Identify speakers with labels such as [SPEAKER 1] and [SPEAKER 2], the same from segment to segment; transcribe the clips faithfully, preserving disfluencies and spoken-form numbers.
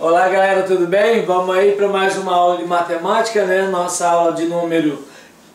[SPEAKER 1] Olá galera, tudo bem? Vamos aí para mais uma aula de matemática, né? Nossa aula de número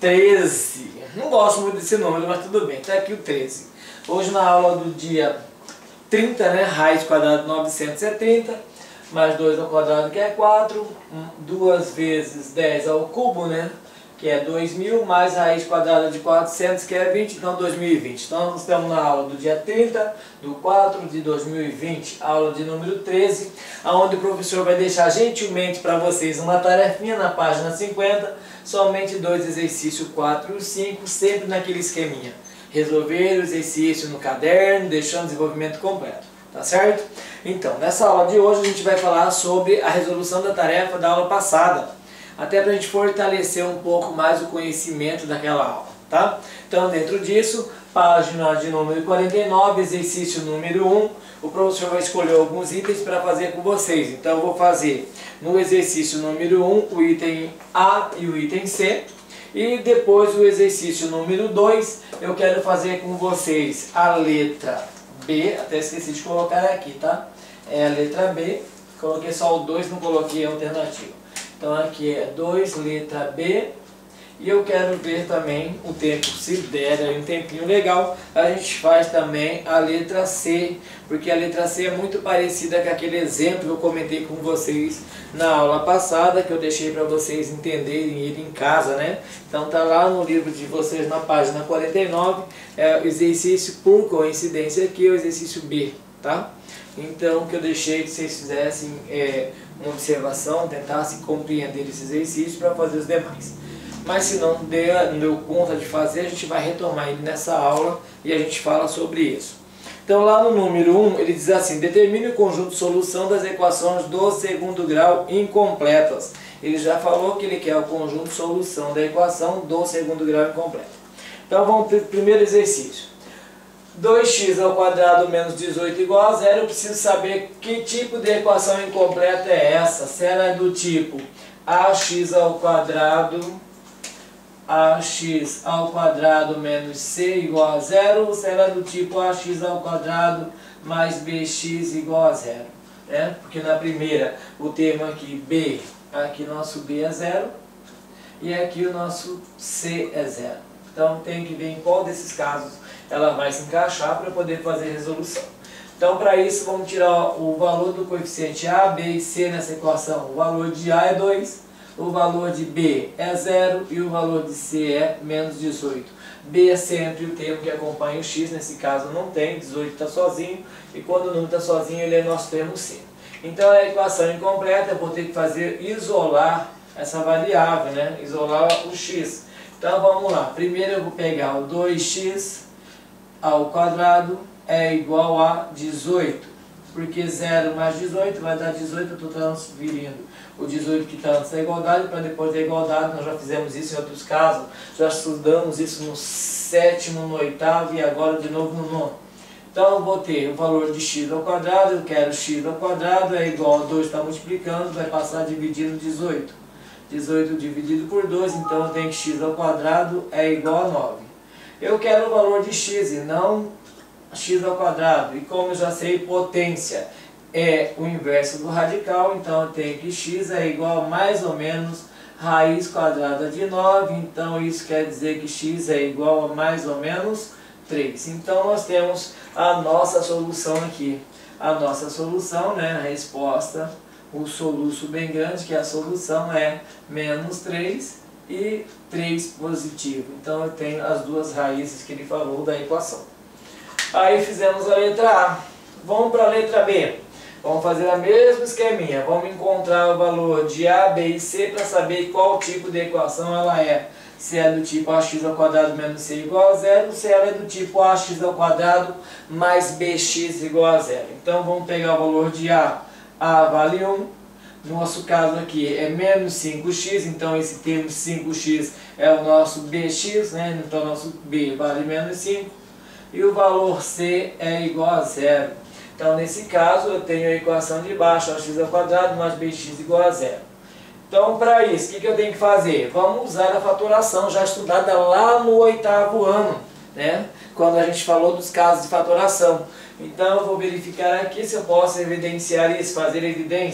[SPEAKER 1] treze. Não gosto muito desse número, mas tudo bem, tá aqui o treze. Hoje na aula do dia trinta, né? Raiz quadrada de novecentos é trinta, mais dois ao quadrado que é quatro, duas vezes dez ao cubo, né? Que é dois mil, mais raiz quadrada de quatrocentos, que é vinte, então dois mil e vinte. Então nós estamos na aula do dia trinta, do quatro de dois mil e vinte, aula de número treze, onde o professor vai deixar gentilmente para vocês uma tarefinha na página cinquenta, somente dois exercícios quatro e cinco, sempre naquele esqueminha. Resolver o exercício no caderno, deixando o desenvolvimento completo, tá certo? Então, nessa aula de hoje a gente vai falar sobre a resolução da tarefa da aula passada, até para a gente fortalecer um pouco mais o conhecimento daquela aula, tá? Então, dentro disso, página de número quarenta e nove, exercício número um, o professor vai escolher alguns itens para fazer com vocês. Então, eu vou fazer no exercício número um o item A e o item C, e depois o exercício número dois, eu quero fazer com vocês a letra B, até esqueci de colocar aqui, tá? É a letra B, coloquei só o dois, não coloquei a alternativa. Então aqui é dois, letra B, e eu quero ver também o tempo, se der aí um tempinho legal, a gente faz também a letra C, porque a letra C é muito parecida com aquele exemplo que eu comentei com vocês na aula passada, que eu deixei para vocês entenderem ele em casa, né? Então tá lá no livro de vocês na página quarenta e nove, é o exercício por coincidência aqui, é o exercício B, tá? Então que eu deixei que vocês fizessem é, uma observação, tentassem compreender esse exercício para fazer os demais. Mas se não deu, não deu conta de fazer, a gente vai retomar ele nessa aula e a gente fala sobre isso. Então lá no número um, ele diz assim: determine o conjunto de solução das equações do segundo grau incompletas. Ele já falou que ele quer o conjunto de solução da equação do segundo grau incompleto. Então vamos para o primeiro exercício. dois x ao quadrado menos dezoito igual a zero, eu preciso saber que tipo de equação incompleta é essa. Se ela é do tipo ax ao quadrado, ax ao quadrado menos c igual a zero, ou se ela é do tipo ax ao quadrado mais bx igual a zero. Né? Porque na primeira o termo aqui b, aqui nosso b é zero, e aqui o nosso c é zero. Então tem que ver em qual desses casos ela vai se encaixar para poder fazer a resolução. Então para isso vamos tirar o valor do coeficiente A, B e C nessa equação. O valor de A é dois, o valor de B é zero e o valor de C é menos dezoito. B é sempre o termo que acompanha o x, nesse caso não tem, dezoito está sozinho, e quando o número está sozinho ele é nosso termo C. Então a equação incompleta eu vou ter que fazer isolar essa variável, né? Isolar o x. Então vamos lá, primeiro eu vou pegar o dois x ao quadrado é igual a dezoito, porque zero mais dezoito vai dar dezoito, eu estou transferindo o dezoito que está antes da igualdade para depois da igualdade. Nós já fizemos isso em outros casos, já estudamos isso no sétimo, no oitavo e agora de novo no nono. Então eu vou ter o valor de x ao quadrado, eu quero x ao quadrado é igual a dois, está multiplicando, vai passar dividindo dezoito. dezoito dividido por dois, então eu tenho que x ao quadrado é igual a nove. Eu quero o valor de x e não x ao quadrado. E como eu já sei, potência é o inverso do radical, então eu tenho que x é igual a mais ou menos raiz quadrada de nove. Então isso quer dizer que x é igual a mais ou menos três. Então nós temos a nossa solução aqui. A nossa solução, né, a resposta, o soluço bem grande, que a solução é menos três e três positivo. Então eu tenho as duas raízes que ele falou da equação. Aí fizemos a letra A. Vamos para a letra B. Vamos fazer a mesma esqueminha. Vamos encontrar o valor de A, B e C para saber qual tipo de equação ela é. Se é do tipo ax ao quadrado menos c igual a zero, se ela é do tipo ax ao quadrado mais bx igual a zero. Então vamos pegar o valor de A. A vale um. No nosso caso aqui é menos cinco x, então esse termo cinco x é o nosso bx, né? Então o nosso b vale menos cinco. E o valor c é igual a zero. Então nesse caso eu tenho a equação de baixo, ax ao quadrado mais bx igual a zero. Então para isso, o que, que eu tenho que fazer? Vamos usar a fatoração já estudada lá no oitavo ano, né? Quando a gente falou dos casos de fatoração. Então eu vou verificar aqui se eu posso evidenciar isso, fazer evidência.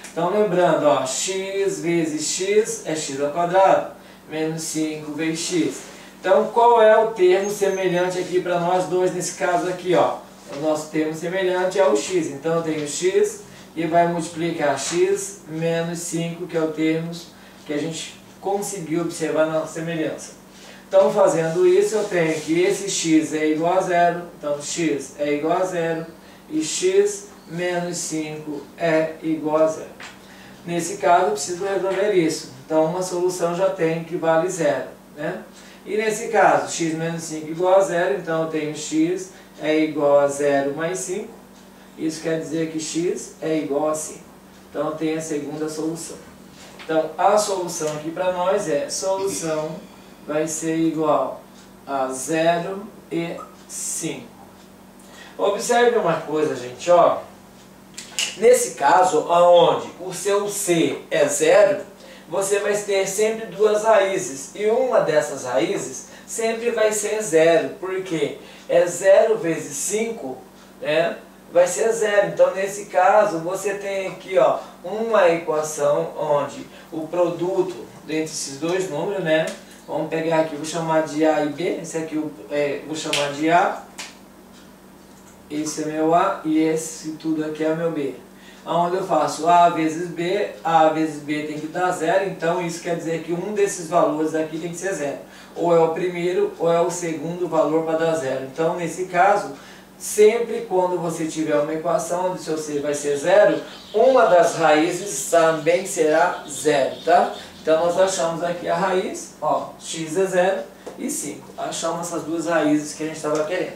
[SPEAKER 1] Então lembrando, ó, x vezes x é x ao quadrado, menos cinco vezes x. Então qual é o termo semelhante aqui para nós dois nesse caso aqui, ó? O nosso termo semelhante é o x. Então eu tenho x e vai multiplicar x menos cinco, que é o termo que a gente conseguiu observar na semelhança. Então fazendo isso eu tenho que esse x é igual a zero, então x é igual a zero e x menos cinco é igual a zero. Nesse caso eu preciso resolver isso, então uma solução já tem que vale zero, né? E nesse caso x menos cinco é igual a zero, então eu tenho x é igual a zero mais cinco, isso quer dizer que x é igual a cinco. Então eu tenho a segunda solução. Então a solução aqui para nós é, solução vai ser igual a zero e cinco. Observe uma coisa, gente, ó. Nesse caso, onde o seu c é zero, você vai ter sempre duas raízes. E uma dessas raízes sempre vai ser zero. Por quê? É zero vezes cinco, né? Vai ser zero. Então, nesse caso, você tem aqui, ó, uma equação onde o produto dentre esses dois números, né? Vamos pegar aqui, vou chamar de A e B. Esse aqui eu é, vou chamar de A. Esse é meu A e esse tudo aqui é meu B. Onde eu faço A vezes B, A vezes B tem que dar zero, então isso quer dizer que um desses valores aqui tem que ser zero. Ou é o primeiro ou é o segundo valor para dar zero. Então, nesse caso, sempre quando você tiver uma equação onde o seu C vai ser zero, uma das raízes também será zero, tá? Então nós achamos aqui a raiz, ó, x é zero e cinco. Achamos essas duas raízes que a gente estava querendo.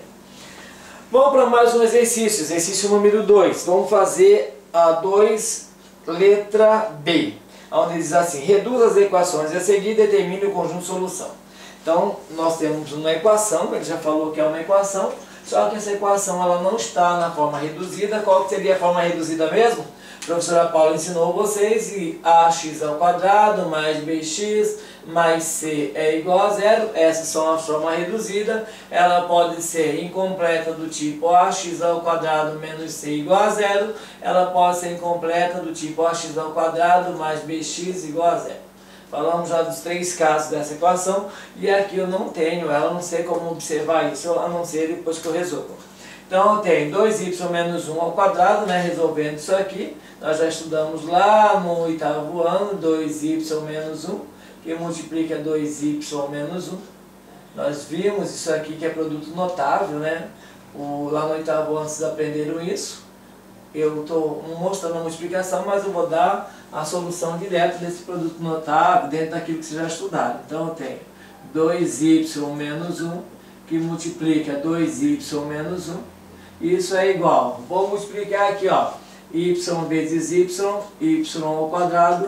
[SPEAKER 1] Vamos para mais um exercício, exercício número dois. Vamos fazer a dois, letra B, onde diz assim, reduz as equações a seguir e determine o conjunto de solução. Então nós temos uma equação, ele já falou que é uma equação, só que essa equação ela não está na forma reduzida. Qual seria a forma reduzida mesmo? A professora Paula ensinou vocês que ax ao quadrado mais bx mais c é igual a zero. Essas são a forma reduzida. Ela pode ser incompleta do tipo ax ao quadrado menos c igual a zero. Ela pode ser incompleta do tipo ax ao quadrado mais bx igual a zero. Falamos já dos três casos dessa equação e aqui eu não tenho ela, não sei como observar isso, a não ser depois que eu resolvo. Então eu tenho dois y menos um ao quadrado, né, resolvendo isso aqui. Nós já estudamos lá no oitavo ano, dois y menos um, que multiplica dois y menos um. Nós vimos isso aqui que é produto notável, né? O, lá no oitavo ano vocês aprenderam isso. Eu estou mostrando a multiplicação, mas eu vou dar a solução direta desse produto notável dentro daquilo que vocês já estudaram. Então eu tenho dois y menos um, que multiplica dois y menos um. Isso é igual, vou multiplicar aqui, ó, y vezes y, y ao quadrado,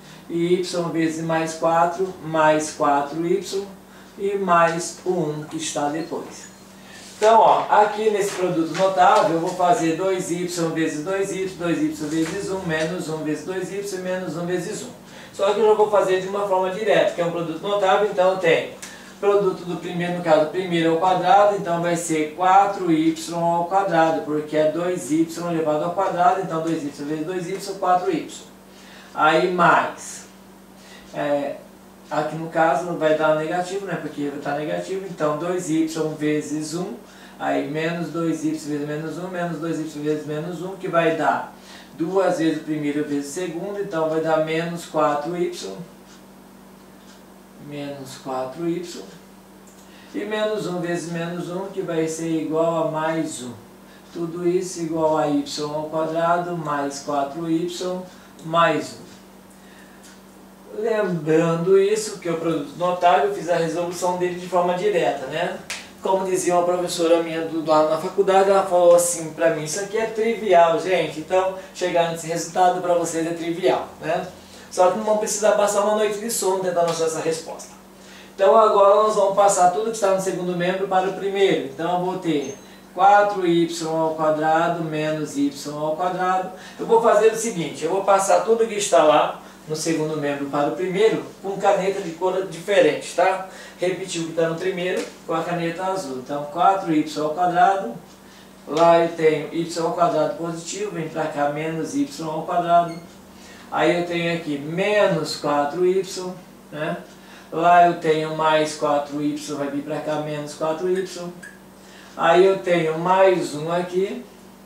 [SPEAKER 1] e y vezes mais quatro, mais quatro y, e mais o um que está depois. Então, ó, aqui nesse produto notável, eu vou fazer dois y vezes dois y, dois y vezes um, menos um vezes dois y, menos um vezes um. Só que eu já vou fazer de uma forma direta, que é um produto notável, então eu tenho produto do primeiro, no caso, primeiro ao quadrado, então vai ser quatro y ao quadrado, porque é dois y elevado ao quadrado, então dois y vezes dois y, quatro y. Aí mais, é, aqui no caso vai dar negativo, né, porque vai estar negativo, então dois y vezes um, aí menos dois y vezes menos um, menos dois y vezes menos um, que vai dar duas vezes o primeiro vezes o segundo, então vai dar menos quatro y, menos quatro y, e menos um vezes menos um, que vai ser igual a mais um. Tudo isso igual a y ao quadrado, mais quatro y, mais um. Lembrando isso, que é o produto notável, eu fiz a resolução dele de forma direta, né? Como dizia uma professora minha do, lá na faculdade, ela falou assim pra mim, isso aqui é trivial, gente, então chegar nesse resultado para vocês é trivial, né? Só que não vão precisar passar uma noite de sono tentando achar essa resposta. Então agora nós vamos passar tudo que está no segundo membro para o primeiro. Então eu vou ter quatro y ao quadrado menos y ao quadrado. Eu vou fazer o seguinte, eu vou passar tudo que está lá no segundo membro para o primeiro com caneta de cor diferente, tá? Repetir o que está no primeiro com a caneta azul. Então quatro y ao quadrado, lá eu tenho y ao quadrado positivo, vem para cá menos y ao quadrado. Aí eu tenho aqui menos quatro y, né? Lá eu tenho mais quatro y, vai vir para cá menos quatro y. Aí eu tenho mais um aqui.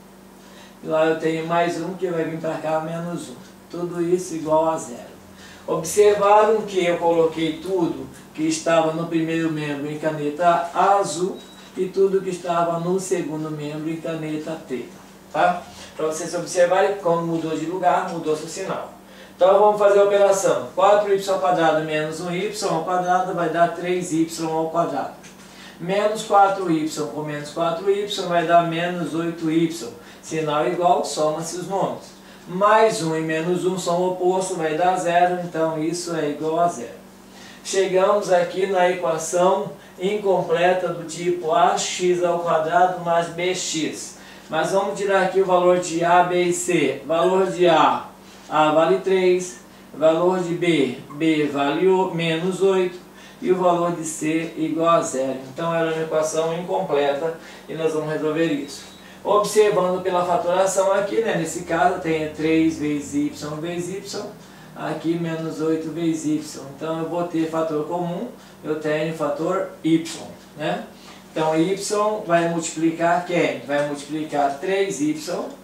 [SPEAKER 1] Lá eu tenho mais um que vai vir para cá menos um. Tudo isso igual a zero. Observaram que eu coloquei tudo que estava no primeiro membro em caneta azul e tudo que estava no segundo membro em caneta preta, tá? Para vocês observarem como mudou de lugar, mudou seu sinal. Então vamos fazer a operação. quatro y ao quadrado menos um y ao quadrado vai dar três y ao quadrado. Menos quatro y com menos quatro y vai dar menos oito y. Sinal igual, soma-se os números. Mais um e menos um são opostos, vai dar zero, então isso é igual a zero. Chegamos aqui na equação incompleta do tipo ax ao quadrado mais bx. Mas vamos tirar aqui o valor de a, b e c. Valor de a, a vale três. Valor de b, b vale menos oito. E o valor de c igual a zero. Então era uma equação incompleta e nós vamos resolver isso. Observando pela fatoração aqui, né, nesse caso tem três vezes y vezes y, aqui menos oito vezes y. Então eu vou ter fator comum, eu tenho fator y, né? Então y vai multiplicar quem? Vai multiplicar três y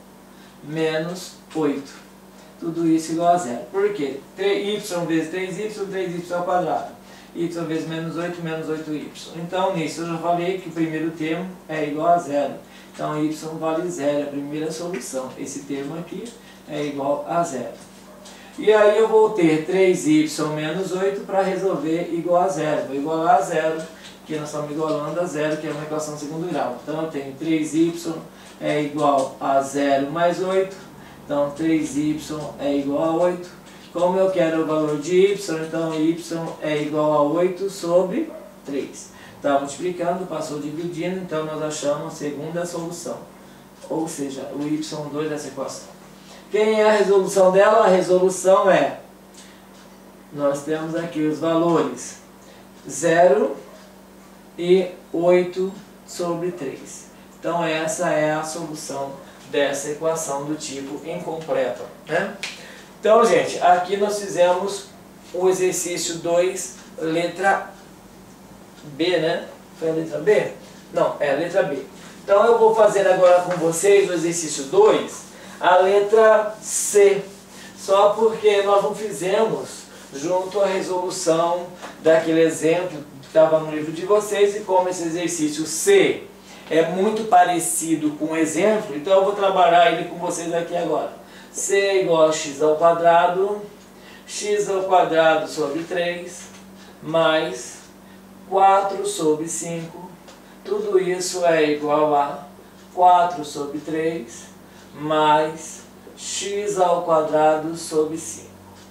[SPEAKER 1] menos oito. Tudo isso igual a zero. Por quê? y vezes três y, três y ao quadrado. Y vezes menos oito, menos oito y. Então nisso eu já falei que o primeiro termo é igual a zero. Então y vale zero, é a primeira solução. Esse termo aqui é igual a zero. E aí eu vou ter três y menos oito para resolver igual a zero. Vou igualar a zero, que nós estamos igualando a zero, que é uma equação segundo grau. Então eu tenho três y é igual a zero mais oito. Então três y é igual a oito. Como eu quero o valor de y, então y é igual a oito sobre três. Está multiplicando, passou dividindo, então nós achamos a segunda solução. Ou seja, o y dois dessa equação. Quem é a resolução dela? A resolução é, nós temos aqui os valores zero e oito sobre três. Então essa é a solução dessa equação do tipo incompleta, né? Então, gente, aqui nós fizemos o exercício dois, letra B, né? Foi a letra B? Não, é a letra B. Então eu vou fazer agora com vocês o exercício dois, a letra C. Só porque nós não fizemos junto à resolução daquele exemplo que estava no livro de vocês, e como esse exercício C é muito parecido com o exemplo, então eu vou trabalhar ele com vocês aqui agora. C é igual a x ao quadrado, x ao quadrado sobre três, mais quatro sobre cinco, tudo isso é igual a quatro sobre três, mais x ao quadrado sobre cinco.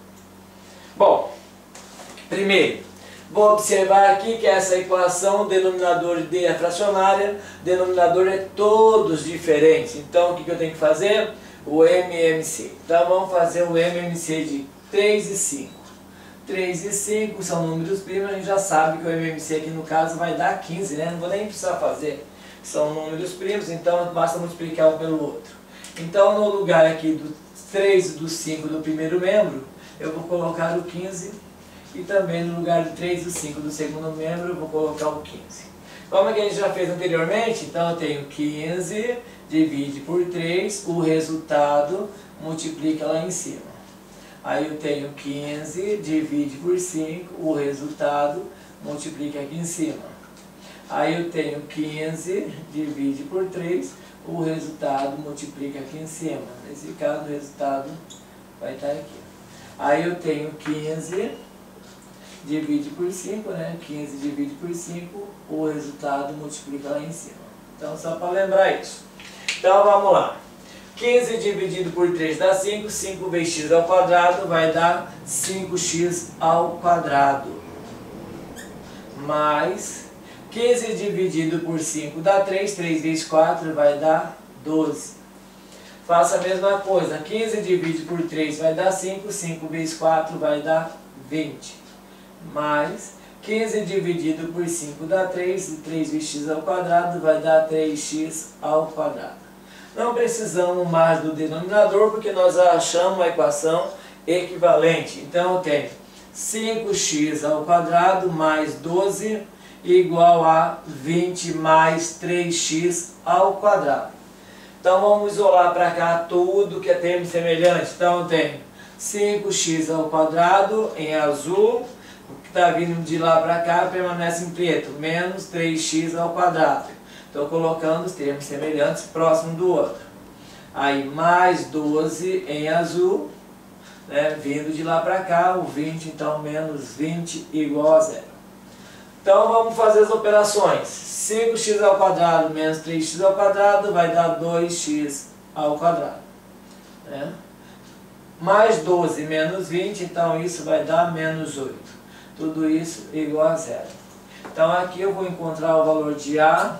[SPEAKER 1] Bom, primeiro, vou observar aqui que essa equação, o denominador d é fracionária, o denominador é todos diferentes. Então o que eu tenho que fazer? O M M C. Então vamos fazer o M M C de três e cinco. três e cinco são números primos, a gente já sabe que o M M C aqui no caso vai dar quinze, né? Não vou nem precisar fazer. São números primos, então basta multiplicar um pelo outro. Então no lugar aqui do três e do cinco do primeiro membro, eu vou colocar o quinze. E também no lugar de três e do cinco do segundo membro, eu vou colocar o quinze. Como é que a gente já fez anteriormente, então eu tenho quinze, divide por três, o resultado multiplica lá em cima. Aí eu tenho quinze, divide por cinco, o resultado multiplica aqui em cima. Aí eu tenho quinze, divide por três, o resultado multiplica aqui em cima. Nesse caso o resultado vai estar aqui. Aí eu tenho quinze, divide por cinco, né? quinze divide por cinco, o resultado multiplica lá em cima. Então só para lembrar isso. Então vamos lá. quinze dividido por três dá cinco, cinco vezes x ao quadrado vai dar cinco x ao quadrado. Mais quinze dividido por cinco dá três, três vezes quatro vai dar doze. Faça a mesma coisa, quinze dividido por três vai dar cinco, cinco vezes quatro vai dar vinte. Mais quinze dividido por cinco dá três, e três vezes x ao quadrado vai dar três x ao quadrado. Não precisamos mais do denominador, porque nós já achamos a equação equivalente. Então eu tenho cinco x ao quadrado mais doze igual a vinte mais três x ao quadrado. Então vamos isolar para cá tudo que é termo semelhante. Então eu tenho cinco x ao quadrado em azul, o que está vindo de lá para cá permanece em preto, menos três x ao quadrado. Estou colocando os termos semelhantes próximo do outro. Aí mais doze em azul, né, vindo de lá para cá, o vinte, então menos vinte igual a zero. Então vamos fazer as operações. cinco x ao quadrado menos três x ao quadrado vai dar dois x ao quadrado. Né? Mais doze menos vinte, então isso vai dar menos oito. Tudo isso igual a zero. Então aqui eu vou encontrar o valor de A,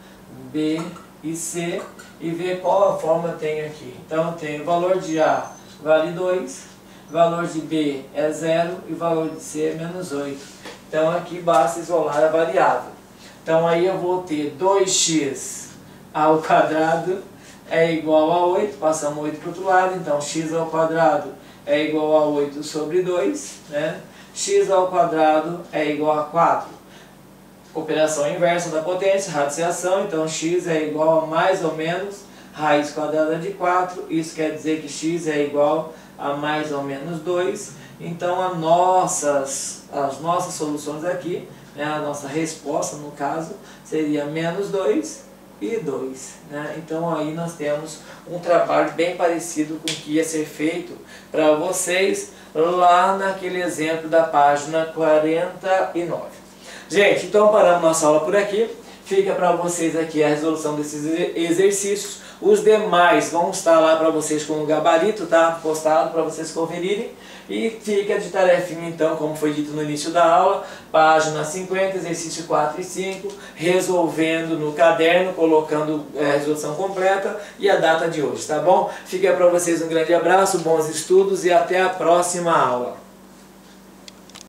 [SPEAKER 1] B e C e ver qual a forma eu tenho aqui. Então eu tenho o valor de A vale dois, o valor de B é zero e o valor de C é menos oito. Então aqui basta isolar a variável. Então aí eu vou ter dois x ao quadrado é igual a oito, passamos oito para o outro lado, então x ao quadrado é igual a oito sobre dois, né? X ao quadrado é igual a quatro. Operação inversa da potência, radiciação, então x é igual a mais ou menos raiz quadrada de quatro, isso quer dizer que x é igual a mais ou menos dois, então as nossas, as nossas soluções aqui, né, a nossa resposta no caso, seria menos dois e dois. Né? Então aí nós temos um trabalho bem parecido com o que ia ser feito para vocês lá naquele exemplo da página quarenta e nove. Gente, então paramos nossa aula por aqui. Fica para vocês aqui a resolução desses exercícios. Os demais vão estar lá para vocês com o gabarito, tá? Postado para vocês conferirem. E fica de tarefinha então, como foi dito no início da aula, página cinquenta, exercício quatro e cinco, resolvendo no caderno, colocando a resolução completa e a data de hoje, tá bom? Fica para vocês um grande abraço, bons estudos e até a próxima aula.